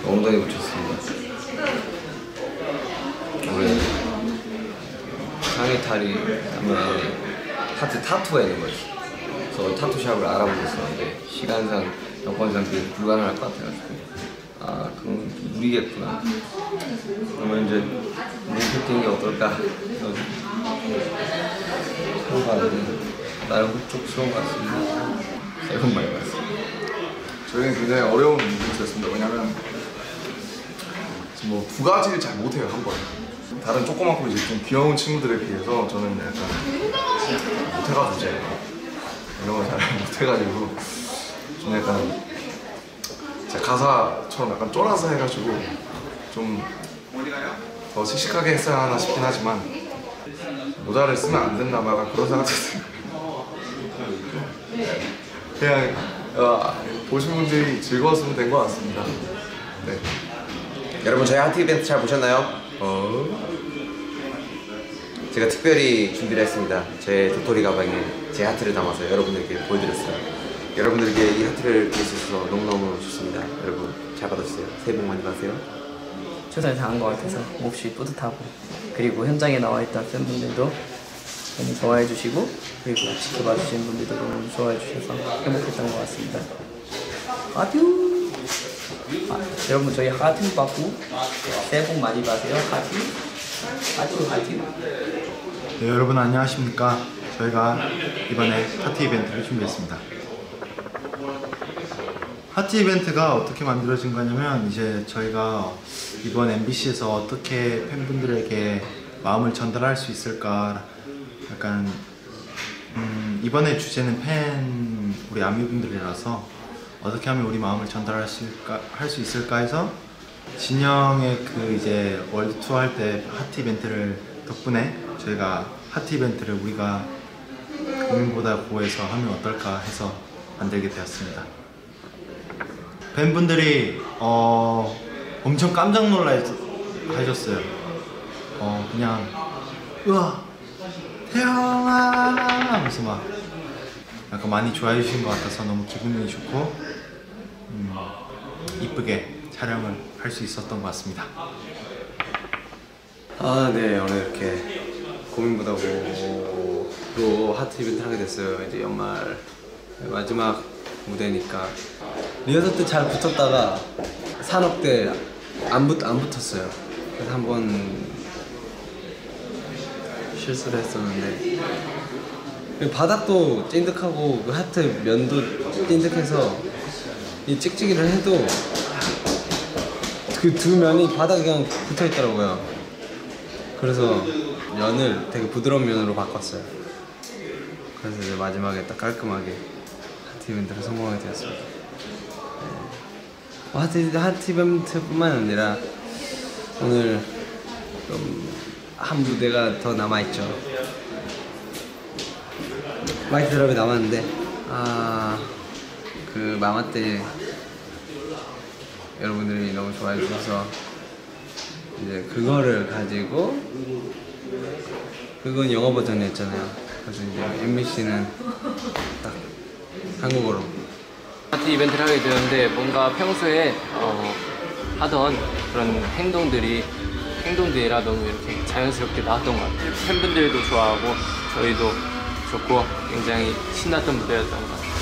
엉덩이 붙였습니다. 원래 상의 탈이 하면 하트 타투가 있는 거지. 그래서 타투샵을 알아보고 있었는데 시간상 여건상 그게 불가능할 것 같아가지고 아 그건 좀 무리겠구나. 그러면 이제 몸 게 어떨까? 서로 가는데 나름 흡족스러운 것 같습니다. 새해 복 많이 받았습니다. 저희는 굉장히 어려운 문제였습니다. 왜냐면 뭐 두 가지를 잘 못해요 한 번. 다른 조그맣고 이제 좀 귀여운 친구들에 비해서 저는 약간 못해가지고 이제 이런 걸 잘 못해가지고 좀 약간 제 가사처럼 약간 쫄아서 해가지고 좀 더 씩씩하게 했어야 하나 싶긴 하지만 모자를 쓰면 안 된다 막 약간 그런 생각도 들어요. 그냥 보신 분들이 즐거웠으면 된 것 같습니다. 네. 여러분 저희 하트 이벤트 잘 보셨나요? 제가 특별히 준비를 했습니다. 제 도토리 가방에 제 하트를 담아서 여러분들께 보여드렸어요. 여러분들에게 이 하트를 드릴 수 있어서 너무너무 좋습니다. 여러분 잘 받아주세요. 새해 복 많이 받으세요. 최선을 다한 것 같아서 몹시 뿌듯하고, 그리고 현장에 나와 있던 팬분들도 너무 좋아해 주시고, 그리고 지켜봐 주시는 분들도 너무 좋아해 주셔서 행복했던 것 같습니다. 하트! 여러분 저희 하트 받고 새해 복 많이 받으세요. 하트. 네, 여러분 안녕하십니까. 저희가 이번에 하트 이벤트를 준비했습니다. 하트 이벤트가 어떻게 만들어진 거냐면, 이제 저희가 이번 MBC에서 어떻게 팬분들에게 마음을 전달할 수 있을까, 약간 이번에 주제는 우리 아미분들이라서 어떻게 하면 우리 마음을 전달할 수 있을까 해서 진영의 그 이제 월드 투어 할 때 하트 이벤트를 덕분에 저희가 하트 이벤트를 우리가 고민보다 고해서 하면 어떨까 해서 만들게 되었습니다. 팬분들이 엄청 깜짝 놀라 하셨어요. 그냥 우와 태영아 하면서 막 약간 많이 좋아해 주신 것 같아서 너무 기분이 좋고 이쁘게 촬영을 할 수 있었던 것 같습니다. 네, 오늘 이렇게 고민보다 고로 하트 이벤트를 하게 됐어요. 이제 연말 마지막 무대니까 리허설 때 잘 붙었다가 산업 때 안 붙었어요. 그래서 한번 실수를 했었는데, 바닥도 찐득하고 그 하트 면도 찐득해서 이 찍찍이를 해도 그 두 면이 바닥에 그냥 붙어 있더라고요. 그래서 면을 되게 부드러운 면으로 바꿨어요. 그래서 이제 마지막에 딱 깔끔하게 하트 이벤트를 성공하게 되었습니다. 하트 이벤트뿐만 아니라 오늘 좀 한 무대가 더 남아있죠. 마이트 드랍이 남았는데 그 마마 때 여러분들이 너무 좋아해 주셔서 이제 그거를 가지고, 그건 영어 버전이었잖아요. 그래서 이제 MBC는 딱 한국어로 하트 이벤트를 하게 되었는데, 뭔가 평소에 하던 그런 행동들이라 너무 이렇게 자연스럽게 나왔던 것 같아요. 팬분들도 좋아하고 저희도 좋고 굉장히 신났던 무대였던 것 같아요.